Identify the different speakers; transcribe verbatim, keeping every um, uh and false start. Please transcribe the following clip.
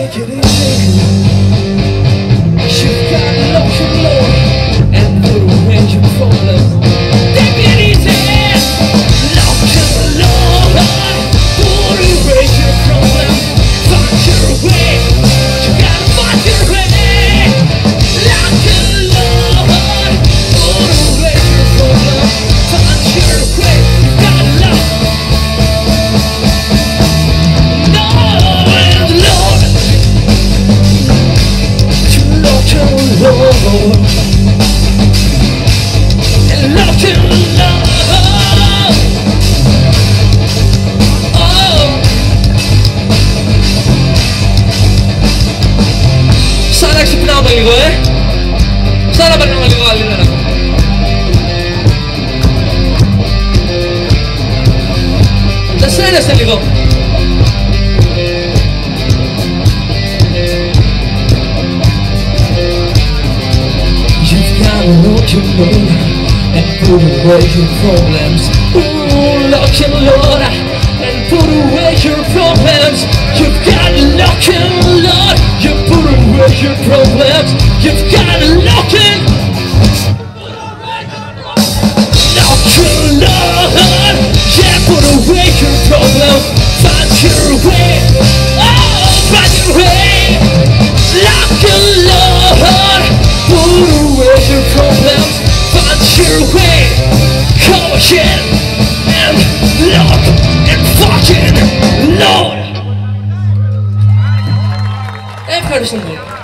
Speaker 1: take it easy. You've got to lock and load and put away your problems. Take it easy. Lock and load, put away your problems. Find your way. You gotta find your way. Lock and load, put away your problems. Find your way. You gotta lock. Lord, and lock and love. Oh, sana kasi pinakabali ko eh. Sana ba nang maliwali na ako? Nasana sa ligo. Lock and load and put away your problems. Ooh, lock and load and put away your problems. You've got to lock and load. You put away your problems. You've got to lock and lock and load. Yeah, put away your problems. Find your way. Oh, find your way. Lock and load. Put away your problems, find your way. Caution and lock and fucking load. Efkarışım bu.